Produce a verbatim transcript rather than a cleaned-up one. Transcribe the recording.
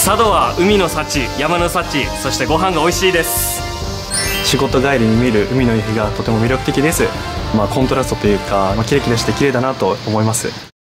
佐渡は海の幸、山の幸、そしてご飯が美味しいです。 仕事帰りに見る海の夕日がとても魅力的です。まあ、コントラストというか、まあ、キラキラして綺麗だなと思います。